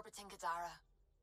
orbiting Gadara.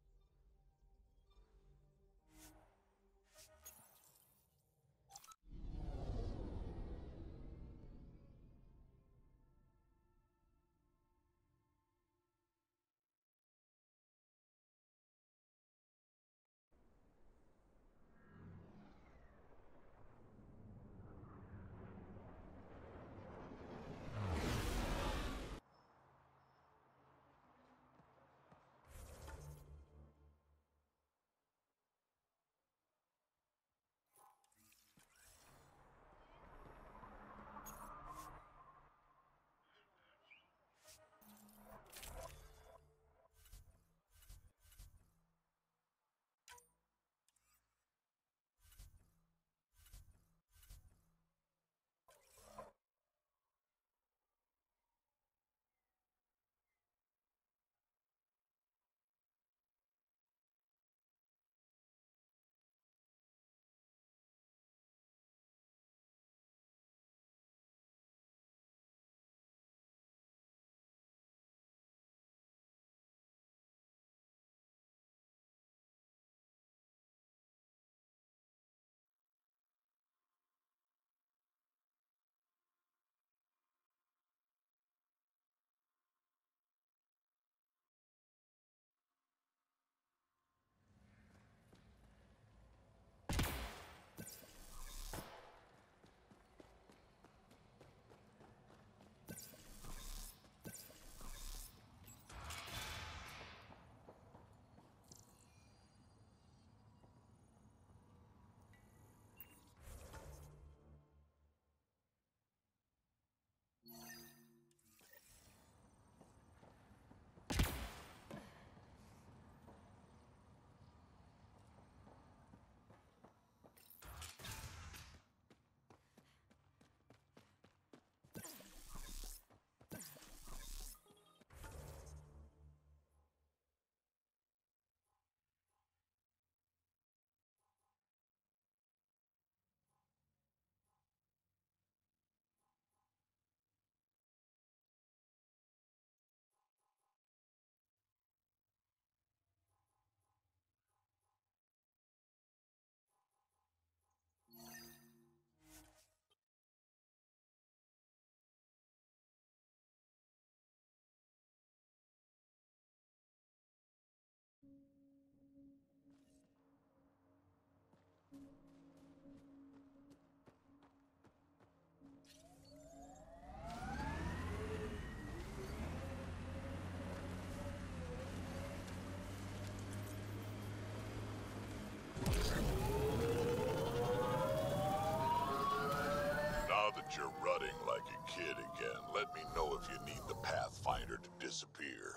You're rutting like a kid again. Let me know if you need the Pathfinder to disappear.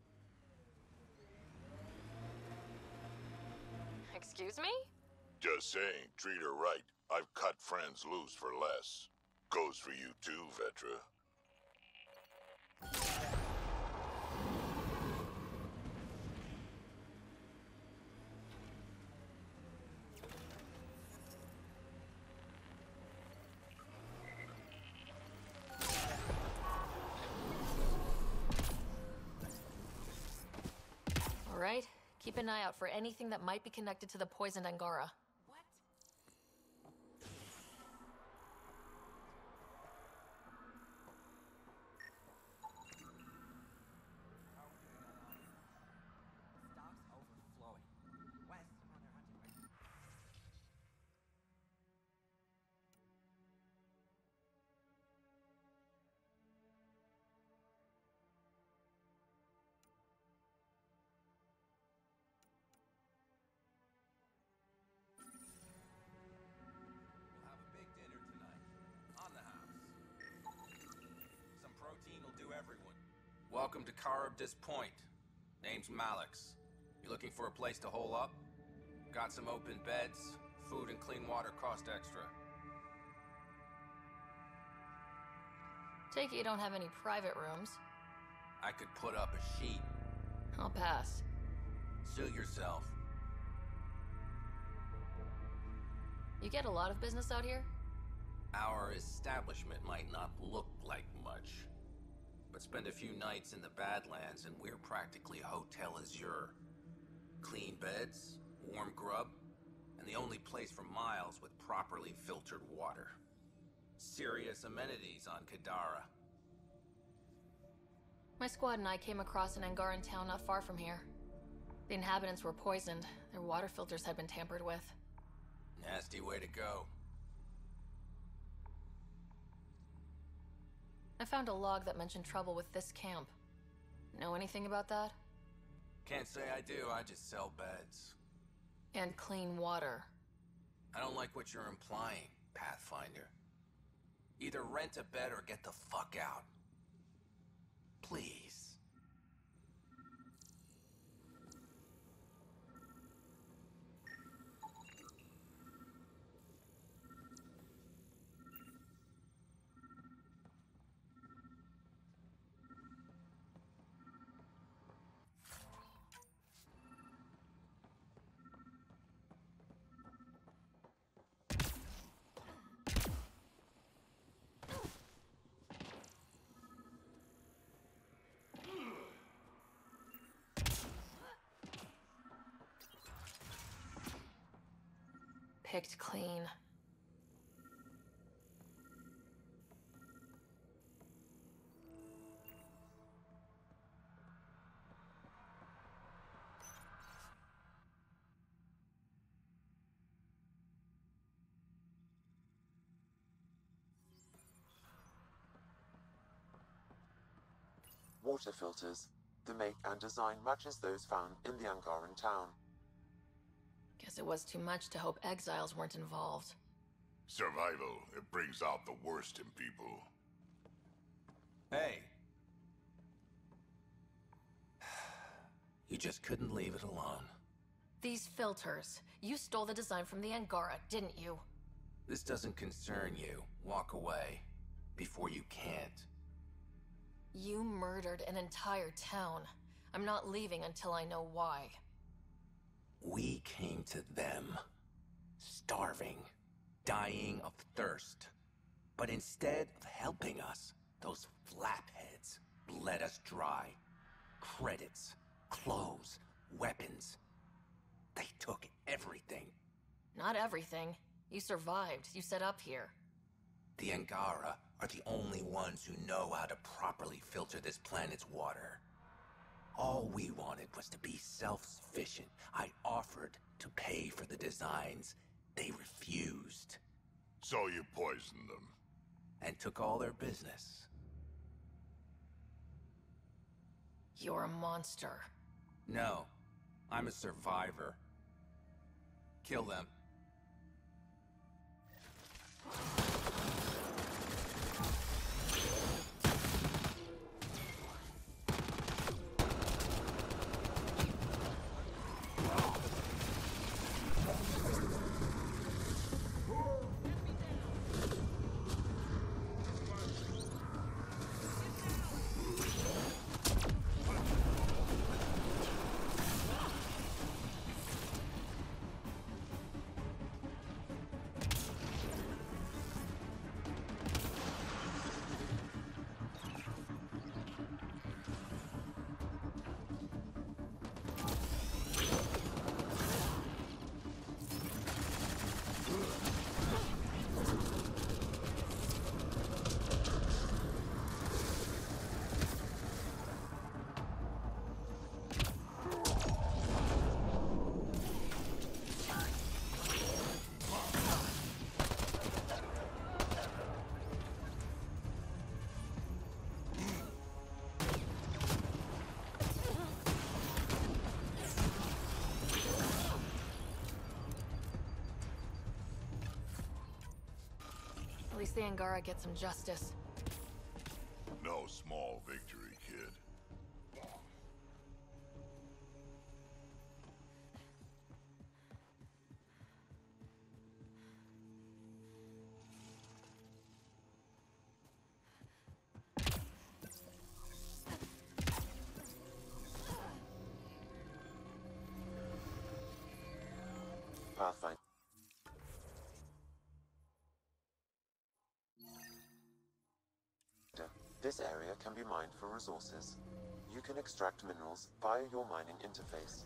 Excuse me? Just saying, treat her right. I've cut friends loose for less. Goes for you too, Vetra. All right. Keep an eye out for anything that might be connected to the poisoned Angara. What? Stocks overflowing. West on their hunting way. We'll have a big dinner tonight. On the house. Some protein will do everyone. Welcome to Oddest Point. Name's Malix. You looking for a place to hole up? Got some open beds. Food and clean water cost extra. Take it you don't have any private rooms. I could put up a sheet. I'll pass. Suit yourself. You get a lot of business out here? Our establishment might not look like much. but spend a few nights in the Badlands and we're practically Hotel Azure. Clean beds, warm grub, and the only place for miles with properly filtered water. Serious amenities on Kadara. My squad and I came across an Angaran town not far from here. The inhabitants were poisoned. Their water filters had been tampered with. Nasty way to go. I found a log that mentioned trouble with this camp. Know anything about that? Can't say I do, I just sell beds. And clean water. I don't like what you're implying, Pathfinder. Either rent a bed or get the fuck out. Please. Picked clean. Water filters. The make and design matches those found in the Angaran town. Guess it was too much to hope exiles weren't involved. Survival, it brings out the worst in people. Hey. You just couldn't leave it alone. These filters. You stole the design from the Angara, didn't you? This doesn't concern you. Walk away. Before you can't. You murdered an entire town. I'm not leaving until I know why. We came to them. Starving. Dying of thirst. But instead of helping us, those flapheads bled us dry. Credits, clothes, weapons. They took everything. Not everything. You survived. You set up here. The Angara are the only ones who know how to properly filter this planet's water. All we wanted was to be self-sufficient. I offered to pay for the designs. They refused. So you poisoned them. And took all their business. You're a monster. No, I'm a survivor. Kill them. At least the Angara get some justice. No small victory, kid. Pathfinder. This area can be mined for resources. You can extract minerals via your mining interface.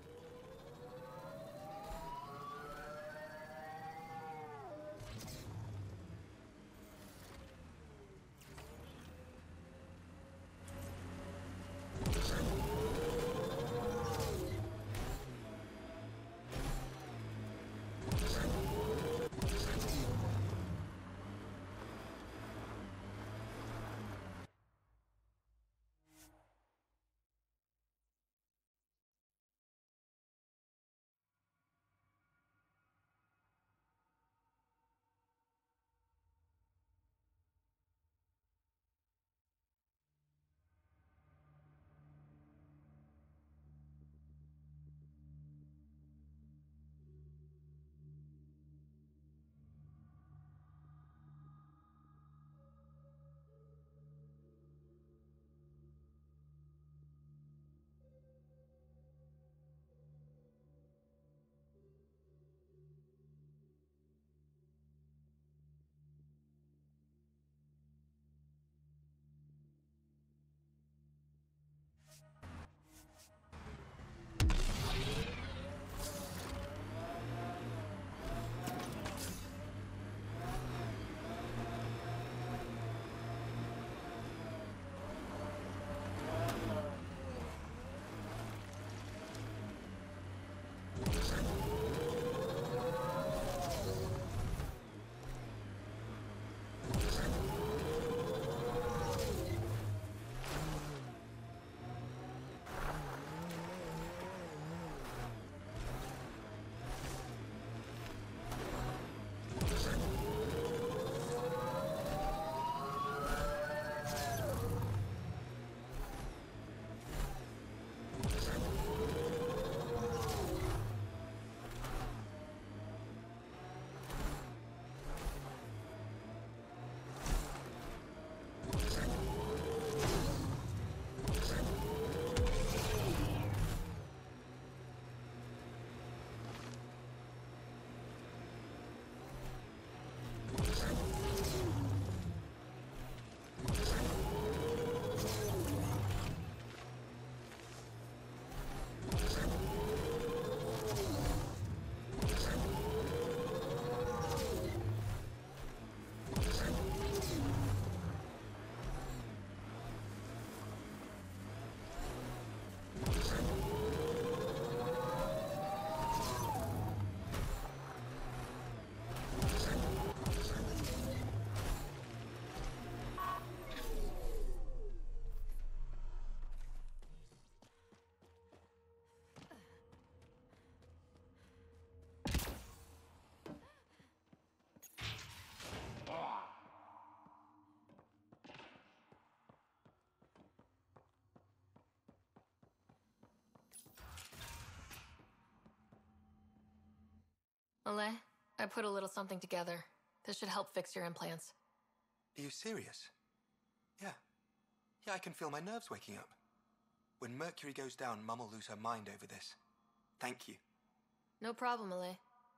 Elaaden, I put a little something together. This should help fix your implants. Are you serious? Yeah. Yeah, I can feel my nerves waking up. When Mercury goes down, Mum will lose her mind over this. Thank you. No problem, Elaaden.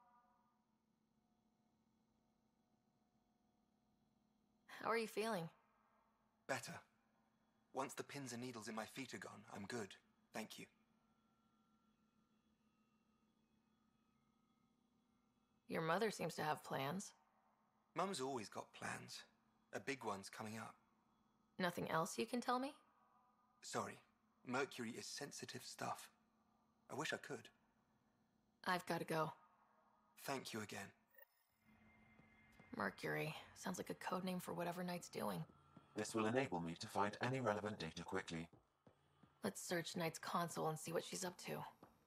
How are you feeling? Better. Once the pins and needles in my feet are gone, I'm good. Thank you. Your mother seems to have plans. Mum's always got plans. A big one's coming up. Nothing else you can tell me? Sorry. Mercury is sensitive stuff. I wish I could. I've got to go. Thank you again. Mercury. Sounds like a code name for whatever Knight's doing. This will enable me to find any relevant data quickly. Let's search Knight's console and see what she's up to.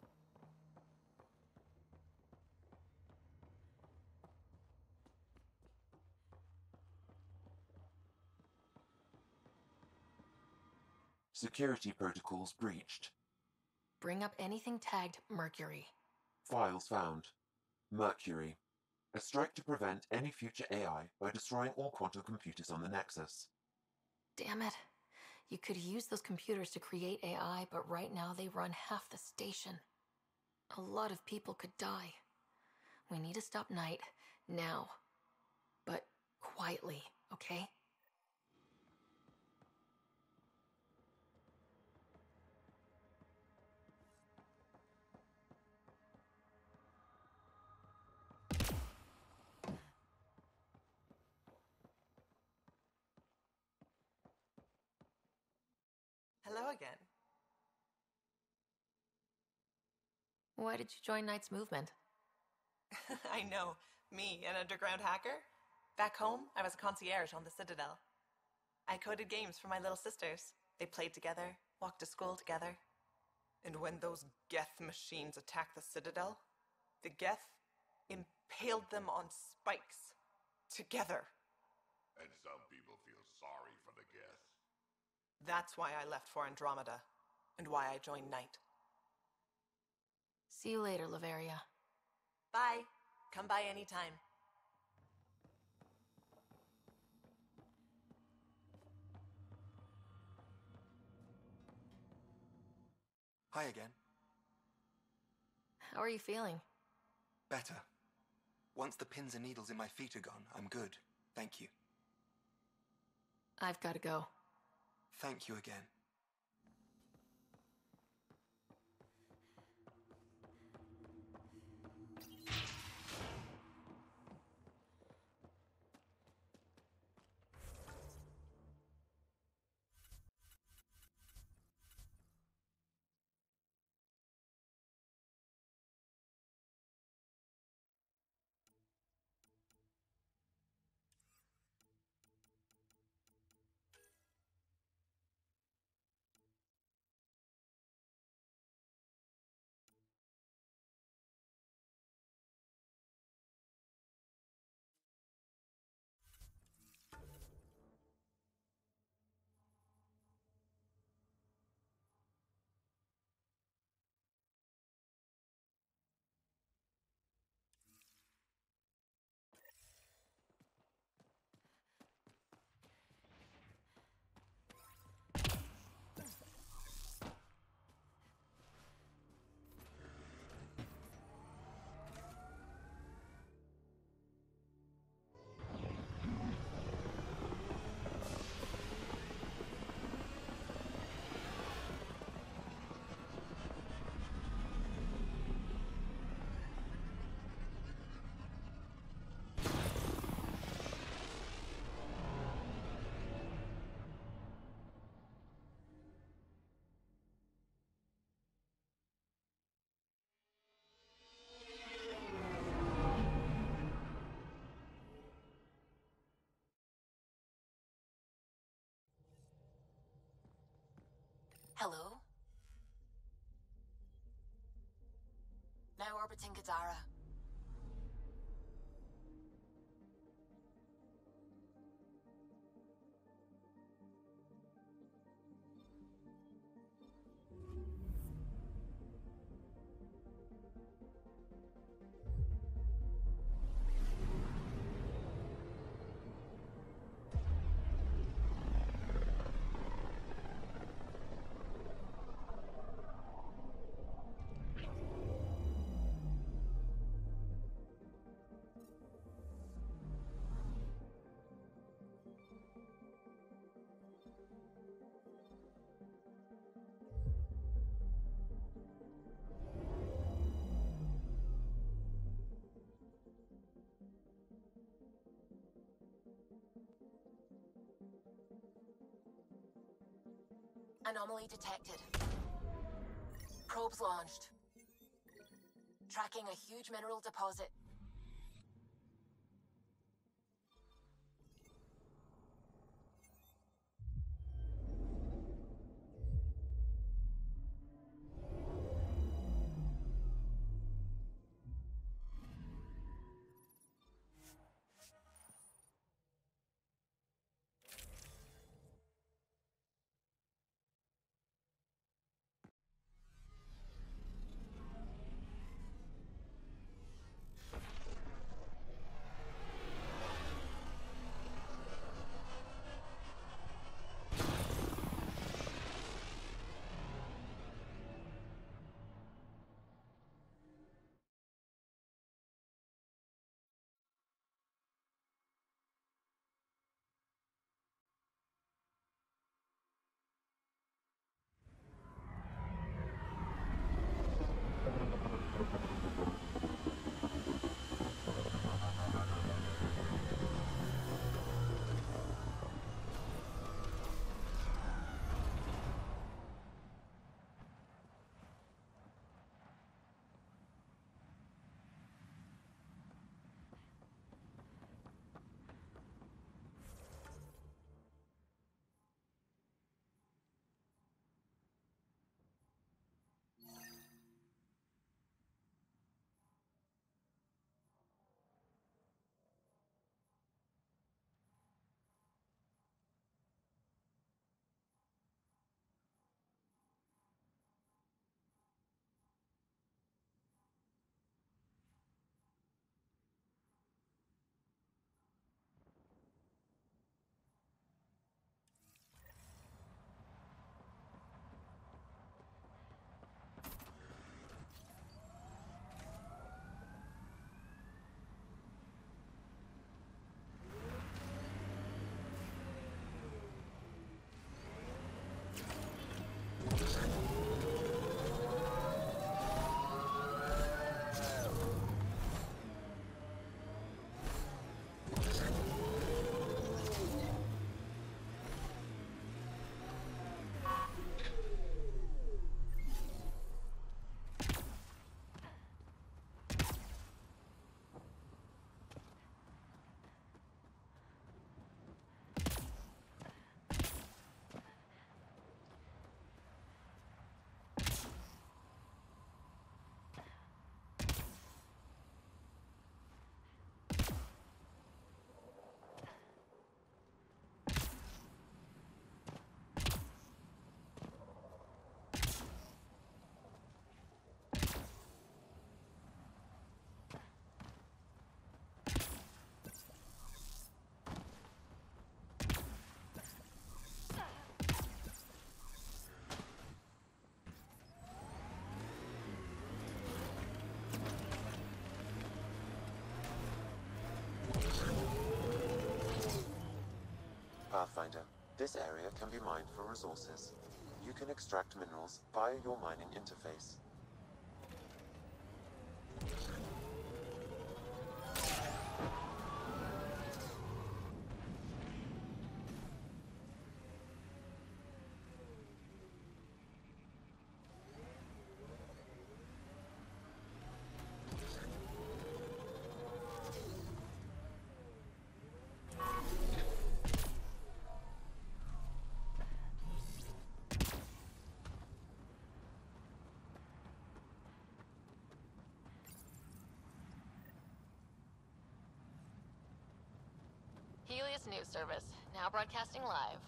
Security protocols breached. Bring up anything tagged Mercury. Files found. Mercury. A strike to prevent any future AI by destroying all quantum computers on the Nexus. Damn it. You could use those computers to create AI, but right now they run half the station. A lot of people could die. We need to stop Knight, now. But quietly, okay? Why did you join Knight's movement? I know. Me, an underground hacker? Back home, I was a concierge on the Citadel. I coded games for my little sisters. They played together, walked to school together. And when those Geth machines attacked the Citadel, the Geth impaled them on spikes. Together. And some people feel sorry for the Geth. That's why I left for Andromeda, and why I joined Knight. See you later, Laveria. Bye. Come by anytime. Hi again. How are you feeling? Better. Once the pins and needles in my feet are gone, I'm good. Thank you. I've got to go. Thank you again. Hello? Now orbiting Gadara. Anomaly detected. Probes launched. Tracking a huge mineral deposit. Pathfinder, this area can be mined for resources. You can extract minerals via your mining interface. Helios News Service, now broadcasting live.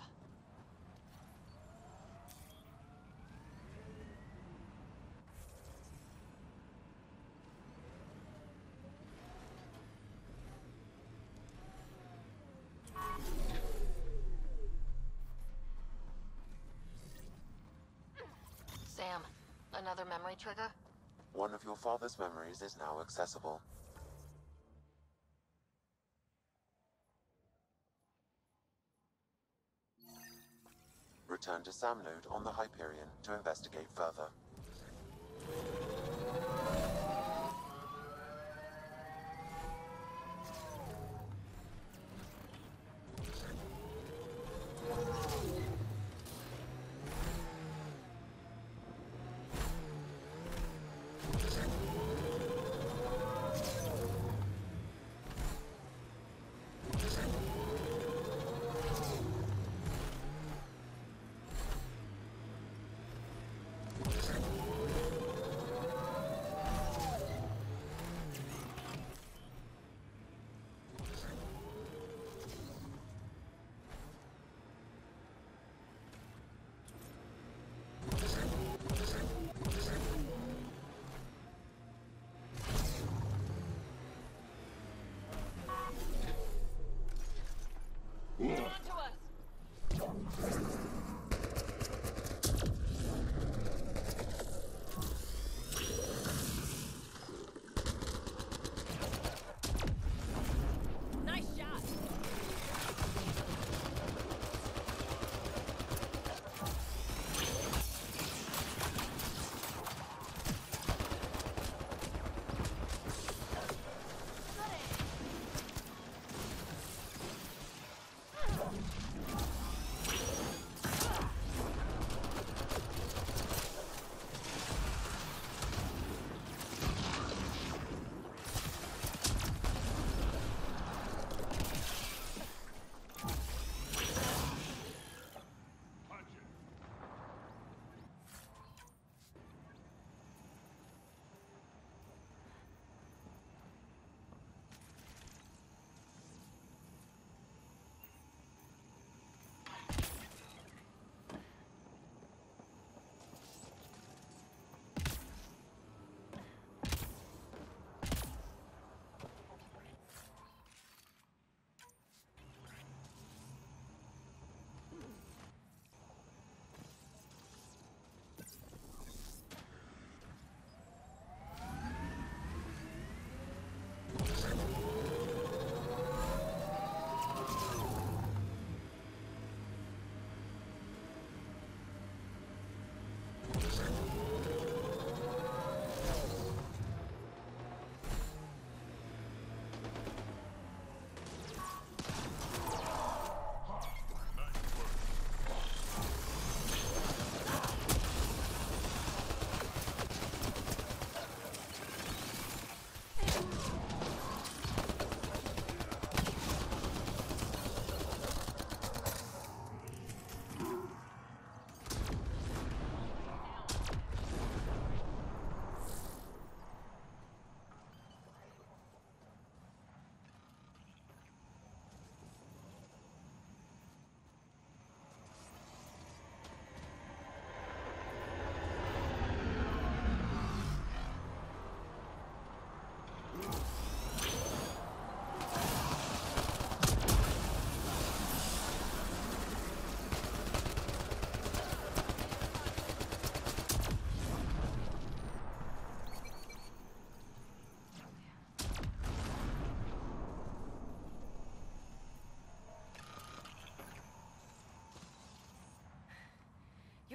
Sam, another memory trigger? One of your father's memories is now accessible. Return to Sam node on the Hyperion to investigate further.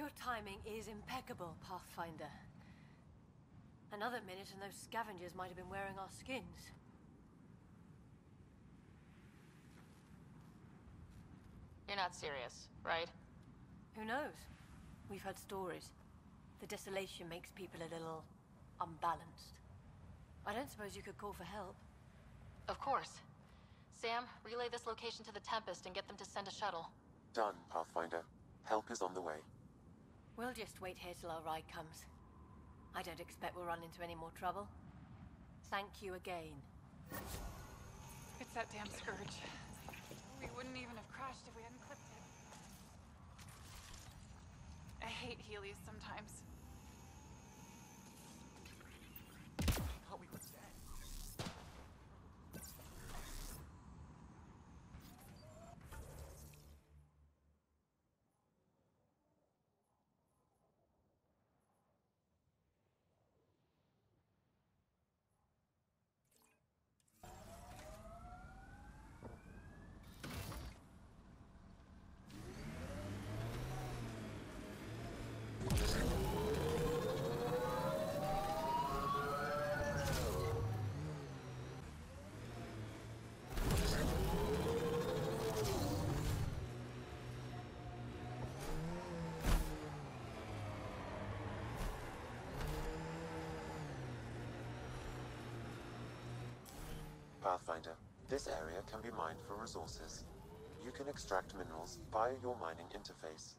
Your timing is impeccable, Pathfinder. Another minute and those scavengers might have been wearing our skins. You're not serious, right? Who knows? We've heard stories. The desolation makes people a little unbalanced. I don't suppose you could call for help. Of course. Sam, relay this location to the Tempest and get them to send a shuttle. Done, Pathfinder. Help is on the way. We'll just wait here till our ride comes. I don't expect we'll run into any more trouble. Thank you again. It's that damn scourge. We wouldn't even have crashed if we hadn't clipped it. I hate Heelys sometimes. I thought we were dead. Pathfinder, this area can be mined for resources. You can extract minerals via your mining interface.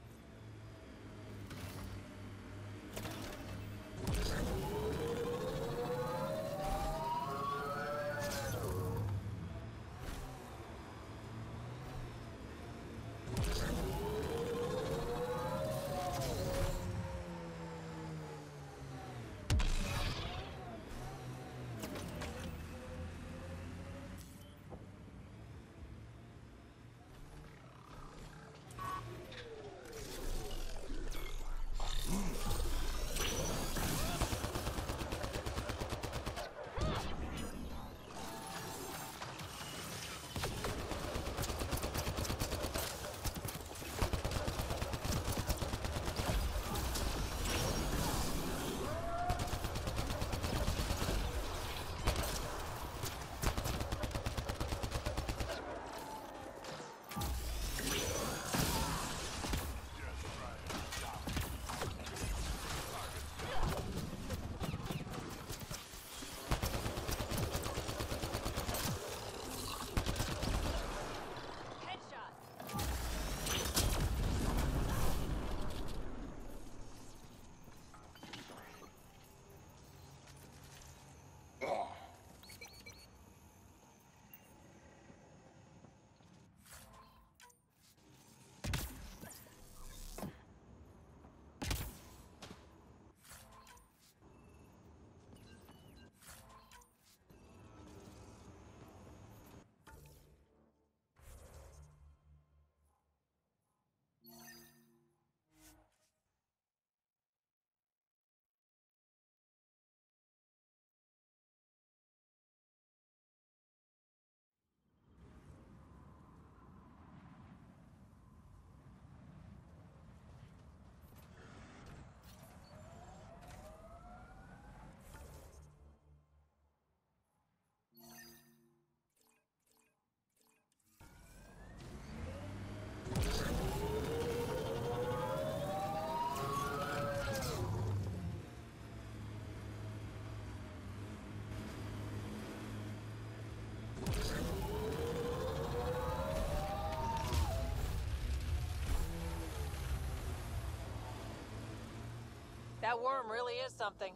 That worm really is something.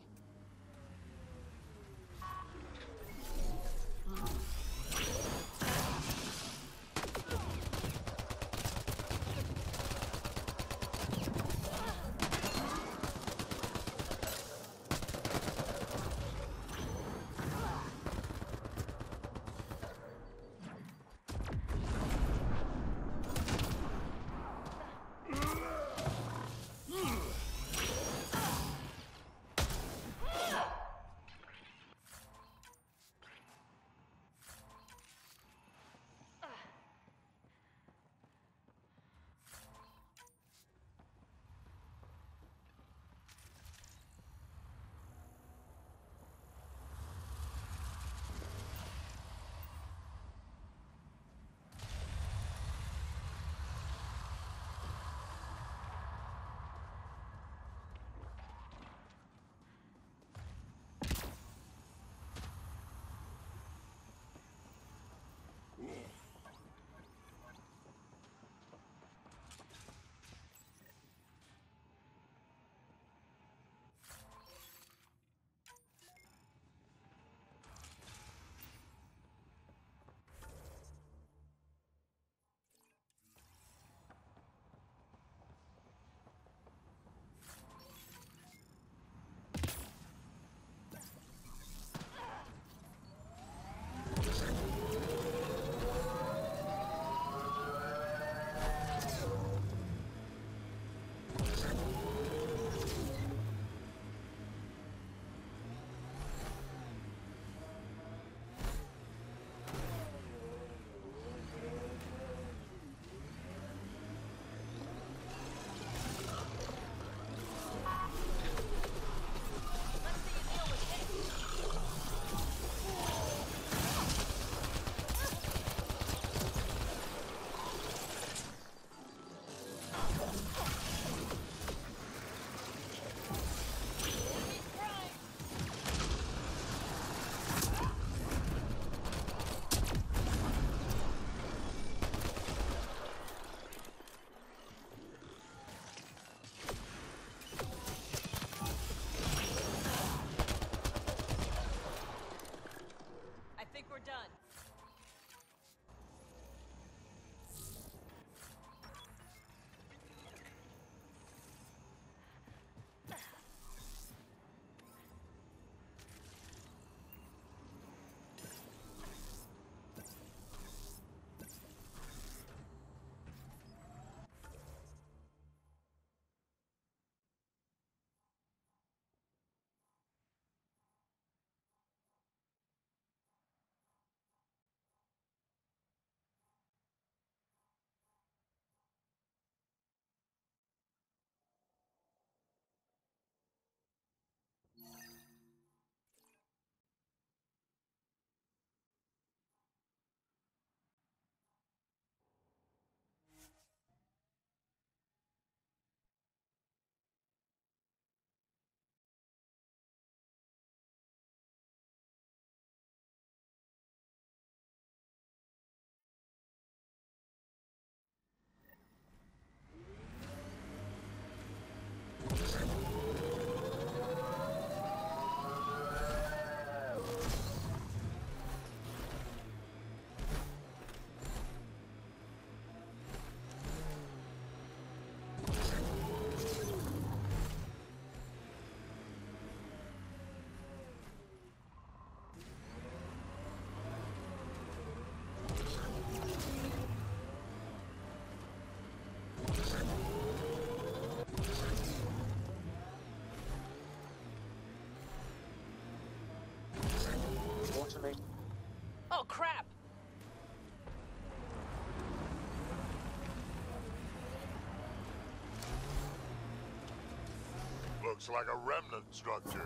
looks like a remnant structure.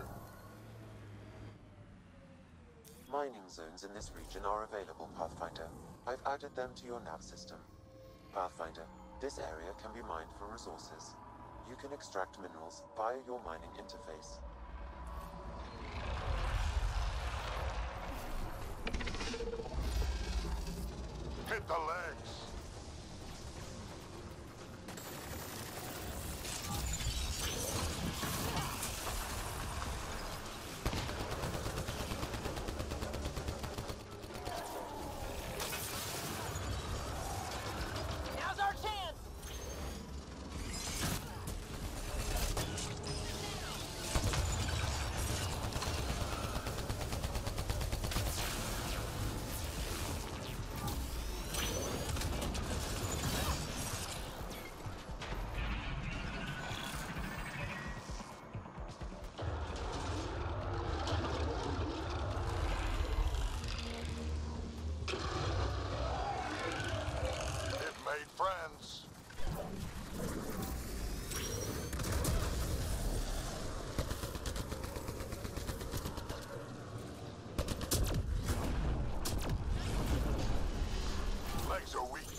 Mining zones in this region are available, Pathfinder. I've added them to your nav system. Pathfinder, this area can be mined for resources. You can extract minerals via your mining interface. Hit the legs. Now's our chance! It made friends. Legs are weak.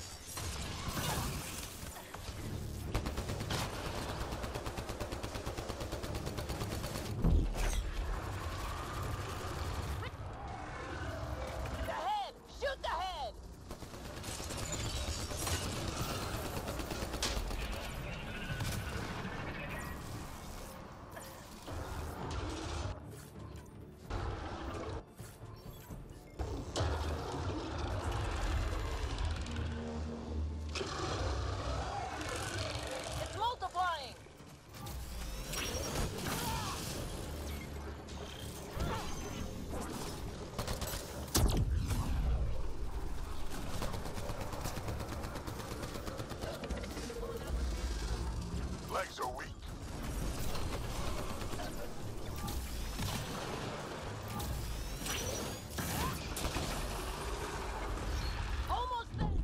The head! Shoot the head! It's multiplying! Legs are weak. Almost there!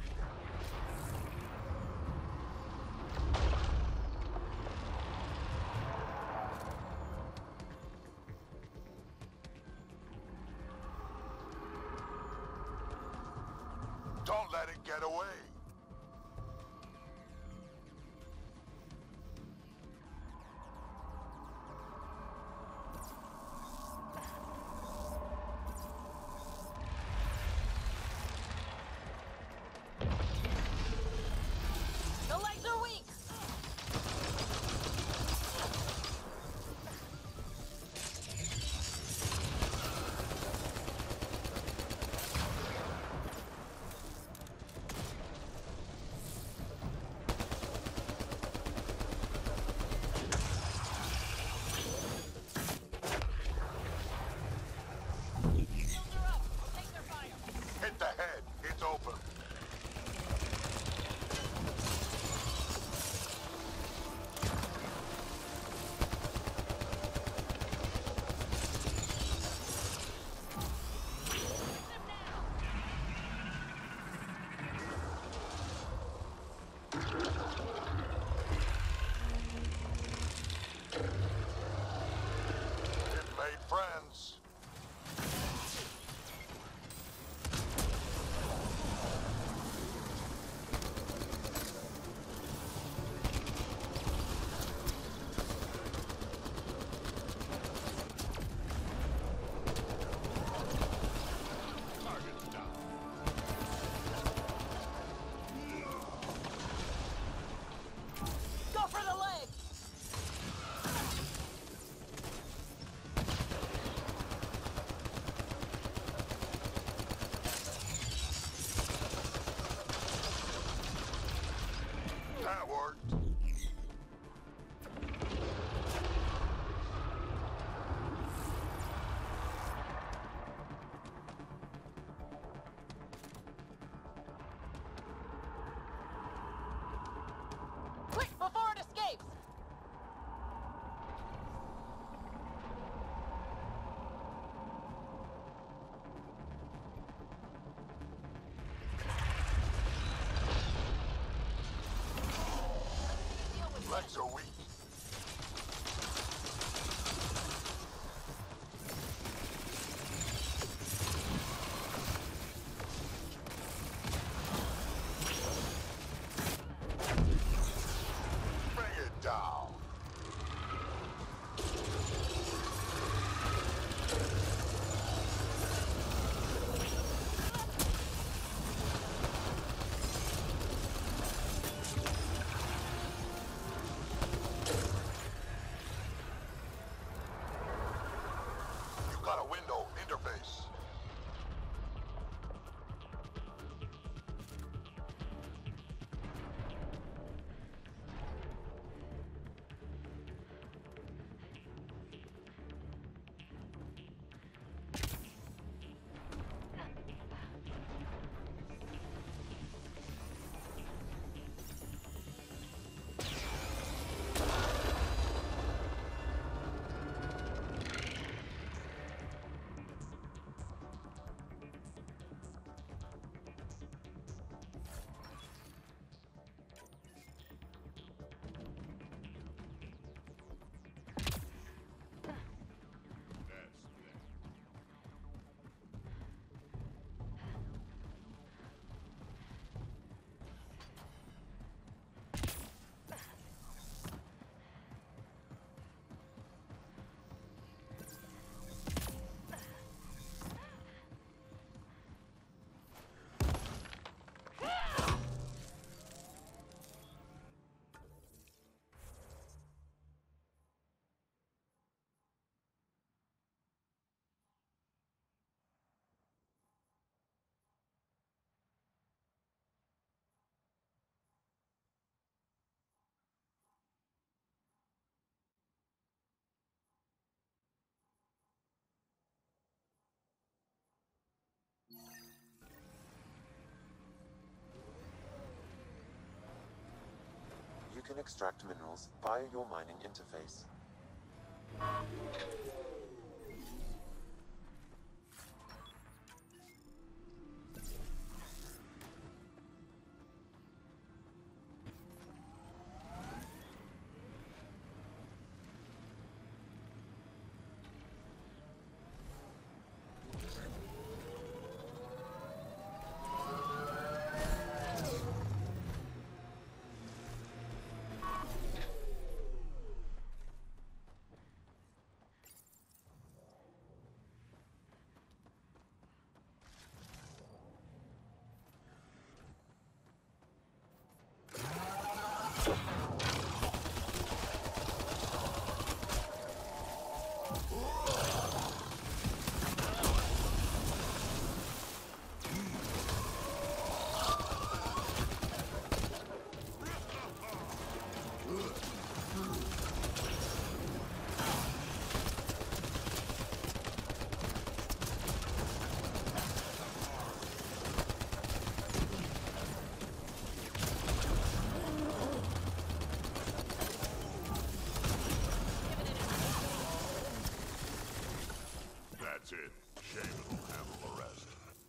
Don't let it get away. The legs are weak! You can extract minerals via your mining interface. That's it. Shaman will handle the rest.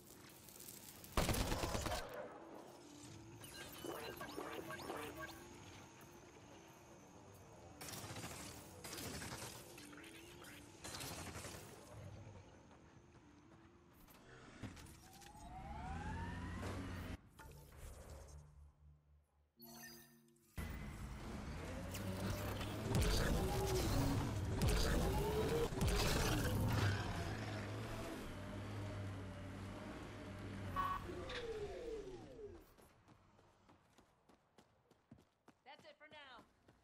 That's it for now.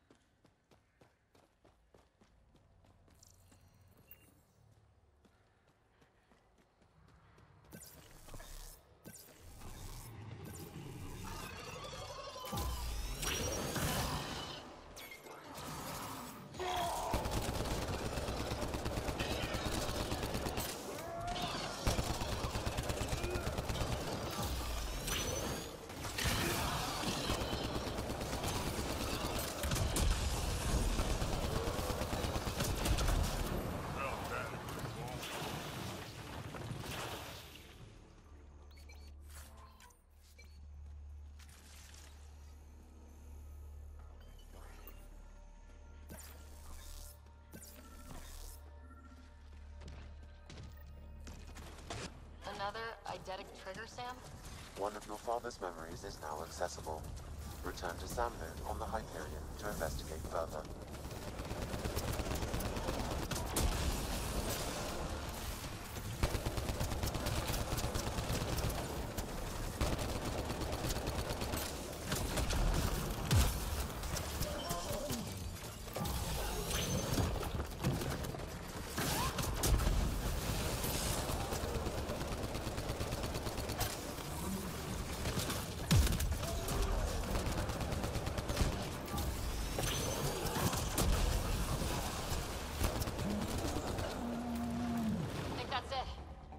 Another eidetic trigger, Sam? One of your father's memories is now accessible. Return to Samnode on the Hyperion to investigate further. I think that's it.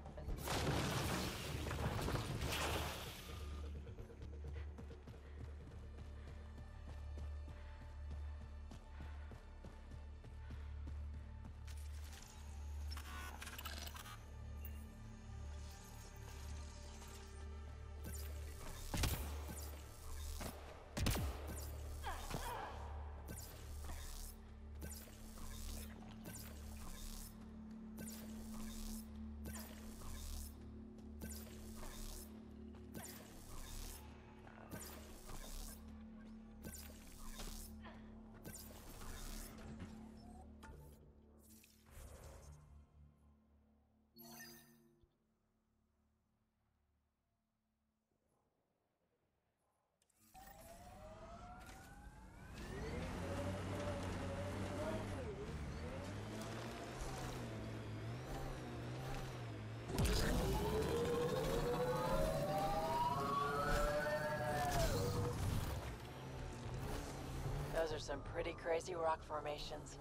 Those are some pretty crazy rock formations.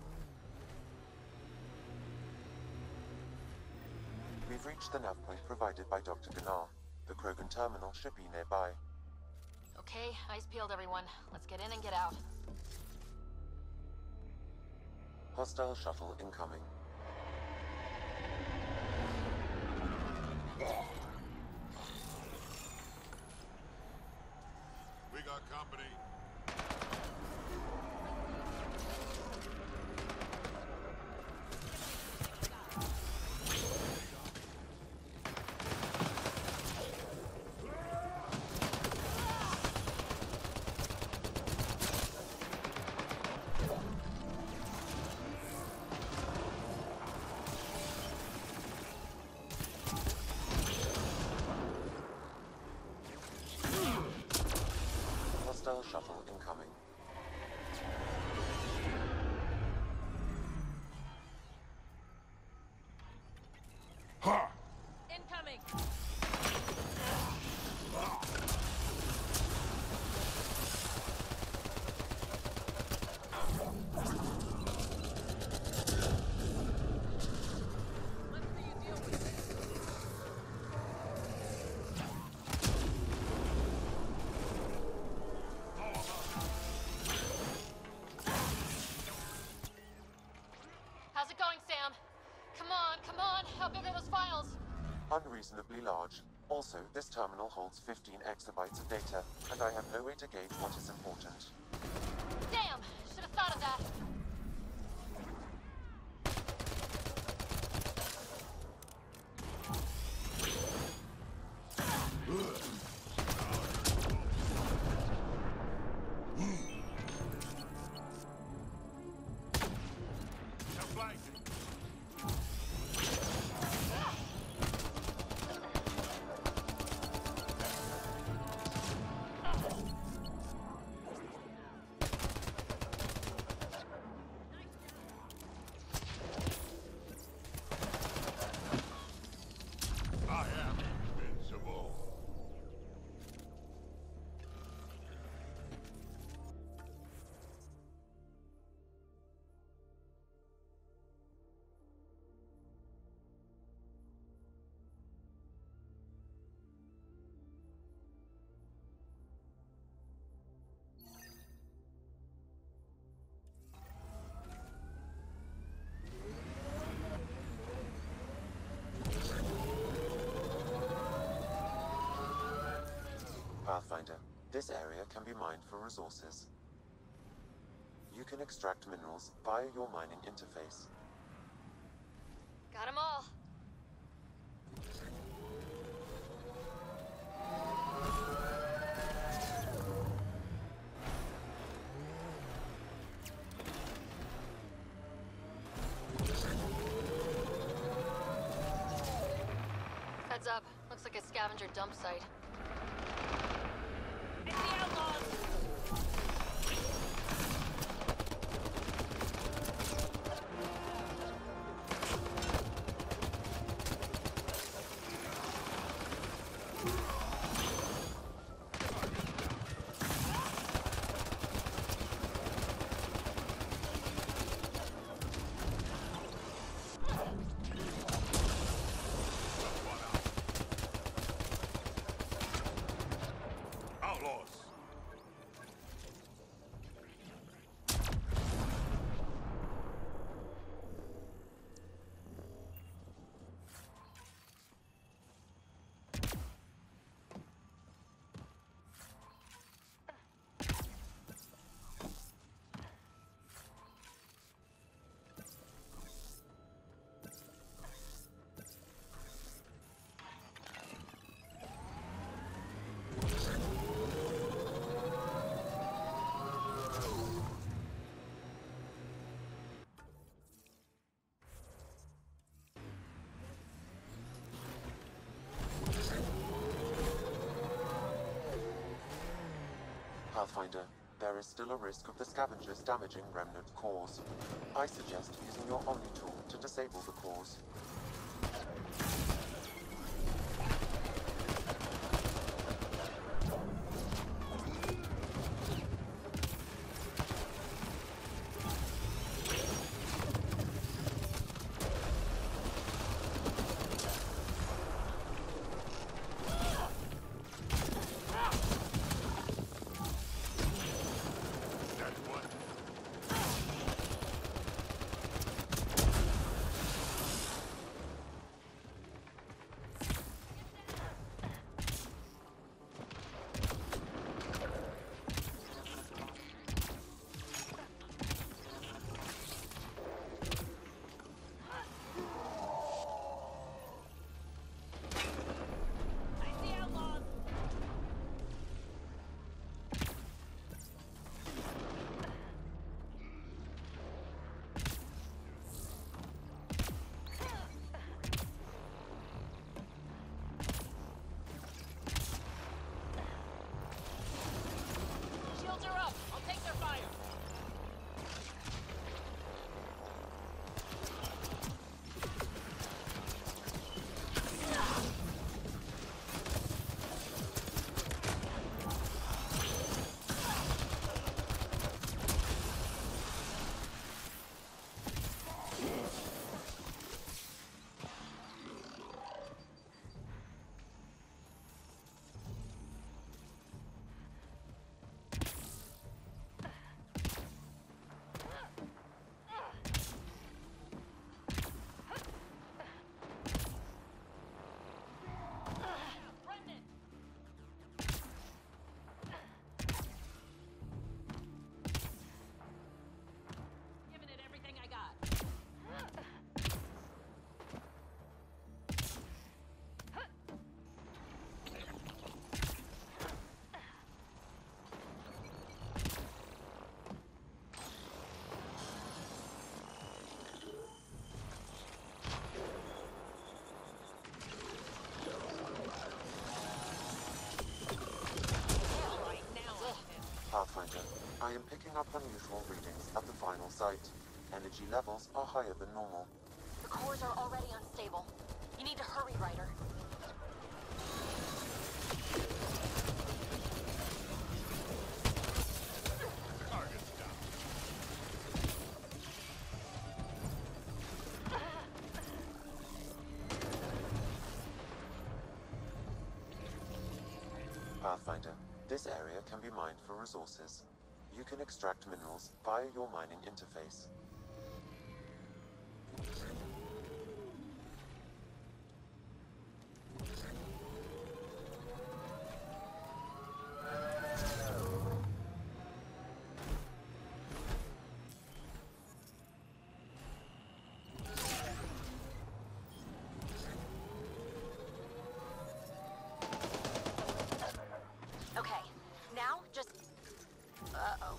We've reached the nav point provided by Dr. Gnar. The Krogan terminal should be nearby. Okay, eyes peeled, everyone. Let's get in and get out. Hostile shuttle incoming. We got company. Hostile shuttle incoming. Incoming! How's it going, Sam? Come on, how big are those files? Unreasonably large. Also, this terminal holds 15 exabytes of data, and I have no way to gauge what is important. Damn, should have thought of that. I am invincible. Pathfinder, this area can be mined for resources. You can extract minerals via your mining interface. Got 'em all. Heads up. Looks like a scavenger dump site. It's the outlaws! Outlaws. Pathfinder, there is still a risk of the scavengers damaging remnant cores. I suggest using your Omni tool to disable the cores. Shields are up! I'll take their fire! Pathfinder, I am picking up unusual readings at the final site. Energy levels are higher than normal. The cores are already unstable. You need to hurry, Ryder. Target's down. Pathfinder, this area can be mined for resources. You can extract minerals via your mining interface. Okay, now just... Uh-oh.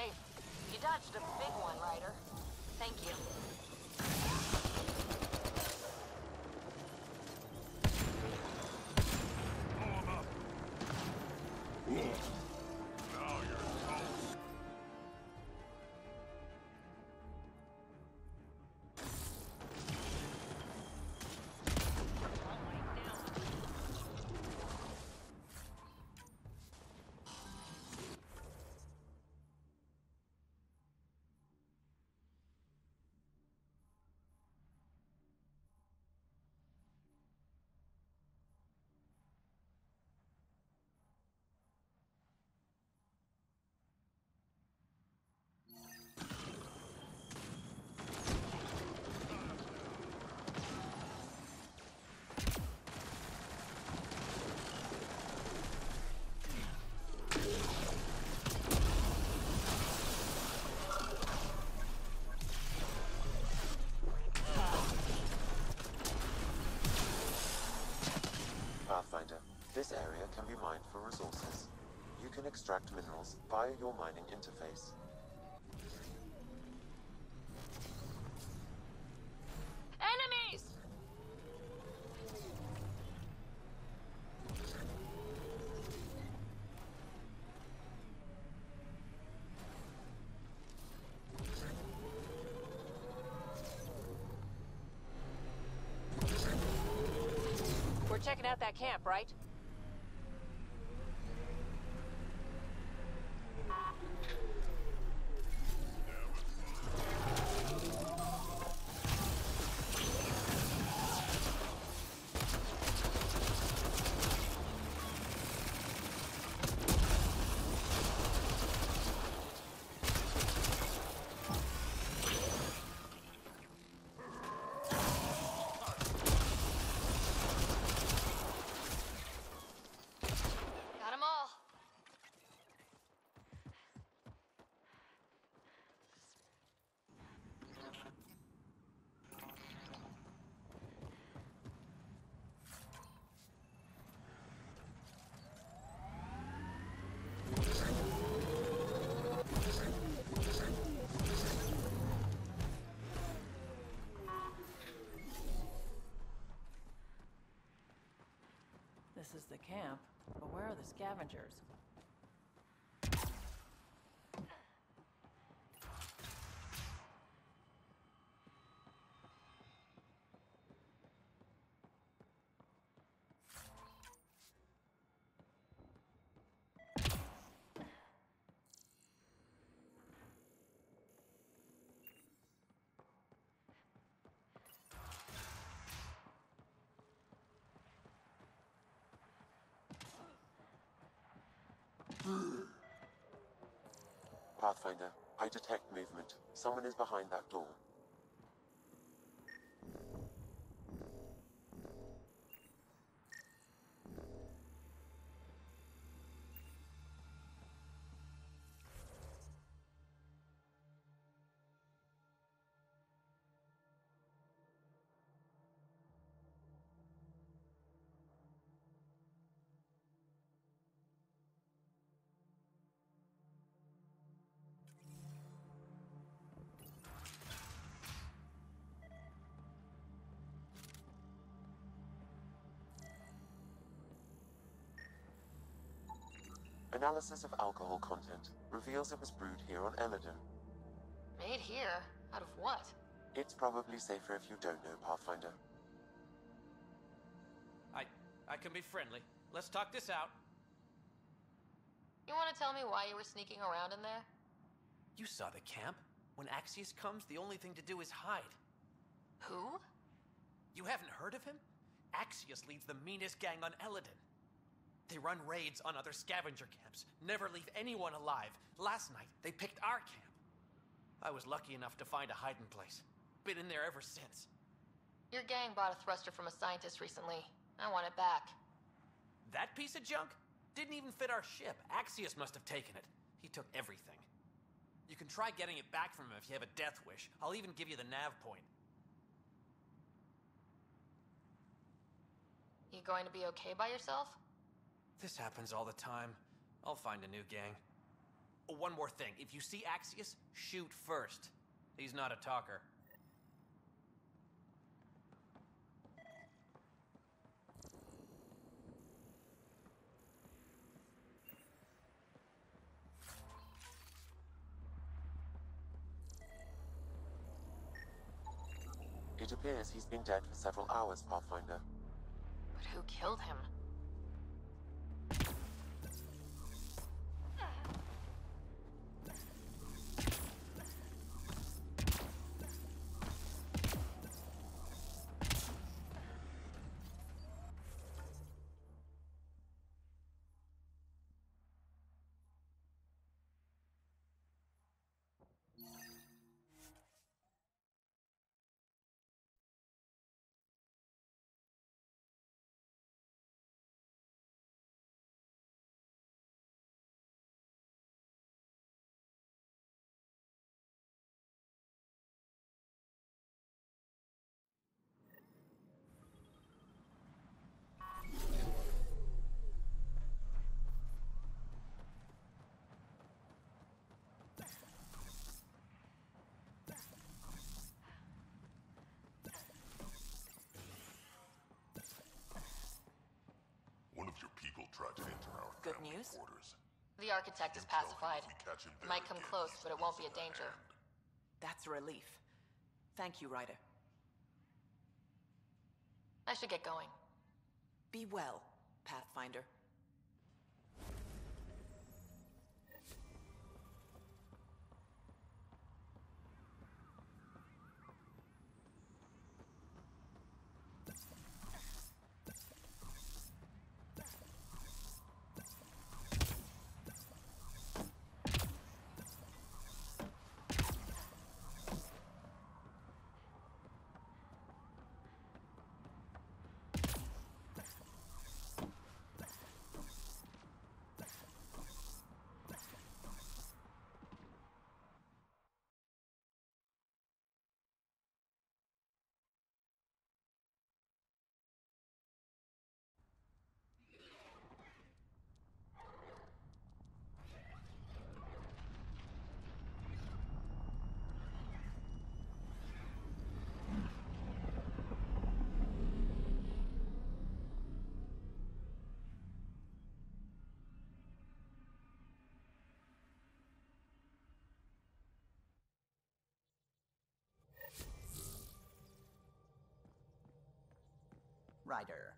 safe. You dodged a big one, Ryder. Thank you. Pull him up. Now you're toast. Pathfinder, this area can be mined for resources. You can extract minerals via your mining interface. Enemies! We're checking out that camp, right? Got 'em all. This is the camp, but where are the scavengers? Pathfinder, I detect movement. Someone is behind that door. Analysis of alcohol content reveals it was brewed here on Elaaden. Made here? Out of what? It's probably safer if you don't know, Pathfinder. I can be friendly. Let's talk this out. You want to tell me why you were sneaking around in there? You saw the camp. When Axius comes, the only thing to do is hide. Who? You haven't heard of him? Axius leads the meanest gang on Elaaden. They run raids on other scavenger camps, never leave anyone alive. Last night, they picked our camp. I was lucky enough to find a hiding place. Been in there ever since. Your gang bought a thruster from a scientist recently. I want it back. That piece of junk? Didn't even fit our ship. Axius must have taken it. He took everything. You can try getting it back from him if you have a death wish. I'll even give you the nav point. You going to be okay by yourself? This happens all the time. I'll find a new gang. one more thing. If you see Axius, shoot first. He's not a talker. It appears he's been dead for several hours, Pathfinder. But who killed him? One of your people tried to enter our Good family news? quarters. The architect is You tell him pacified. if we catch him there Might come again, close, he's but it won't be a us in danger. hand. That's a relief. Thank you, Ryder. I should get going. Be well, Pathfinder. Ryder.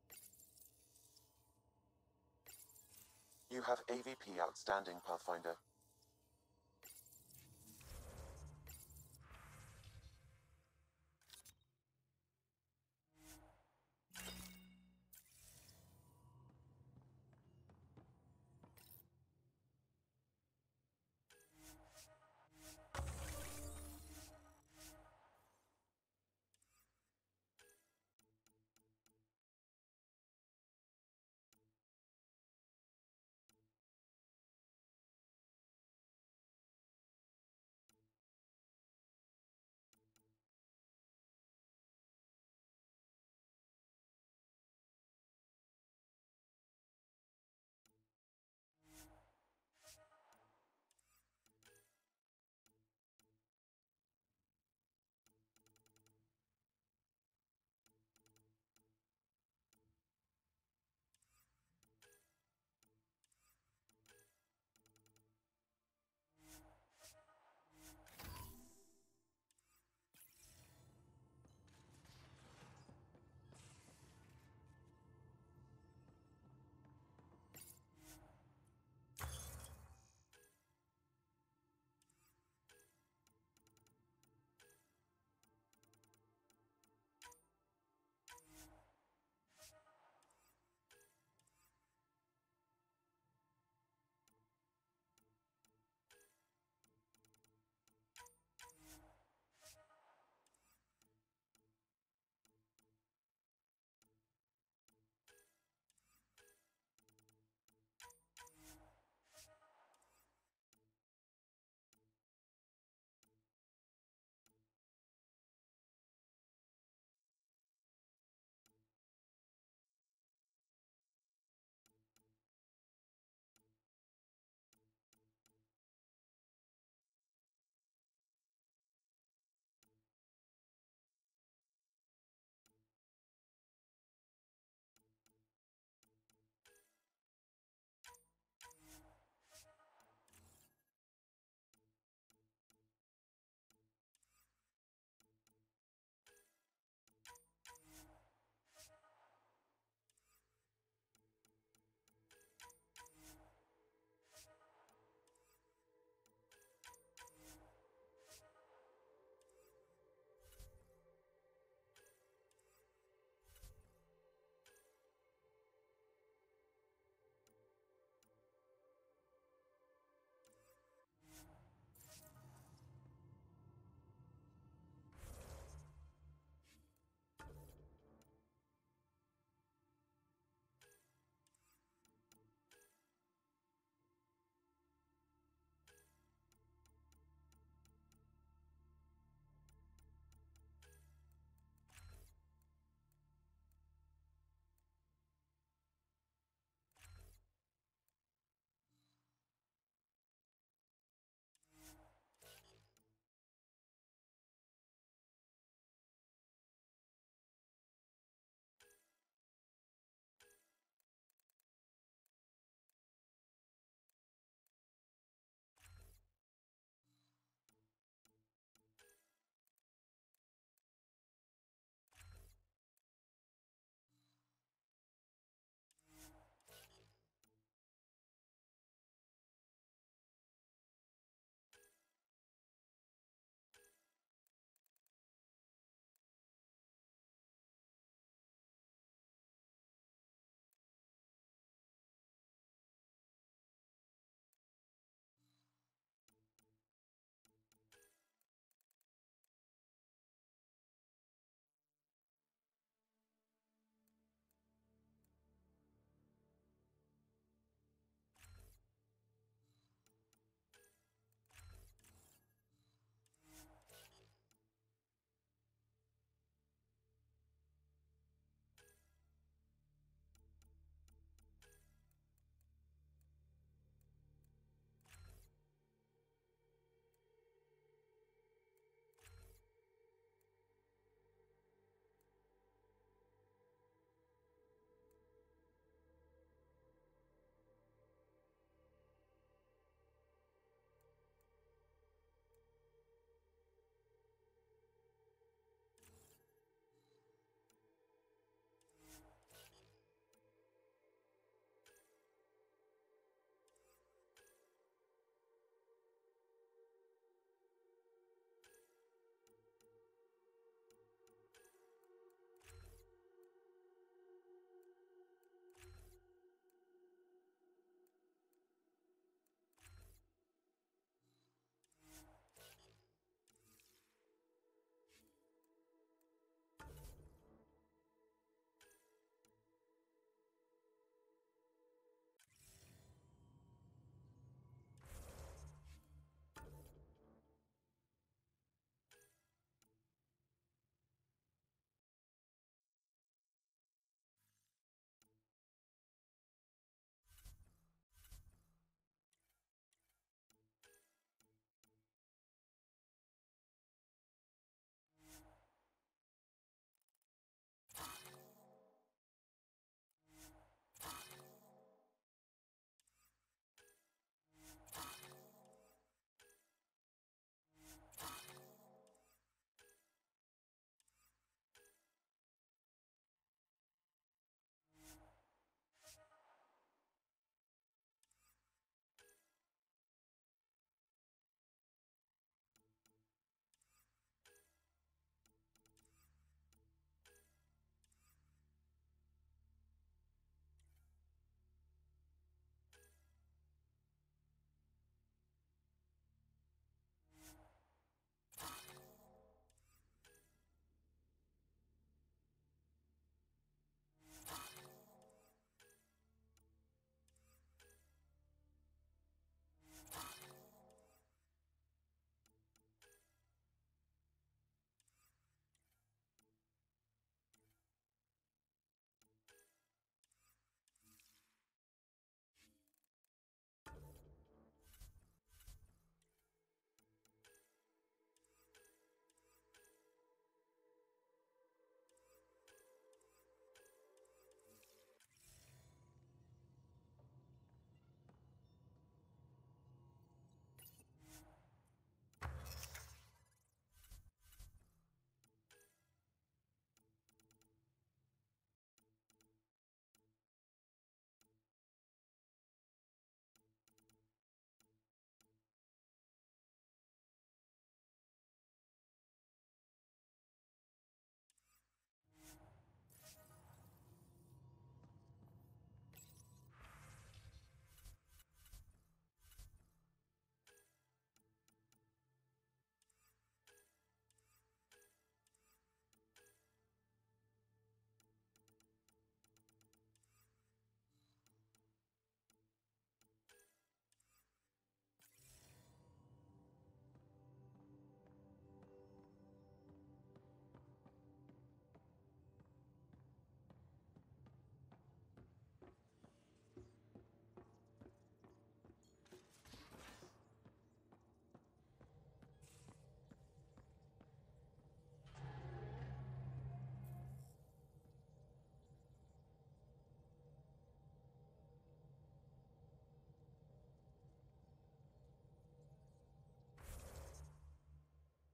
You have AVP outstanding, Pathfinder.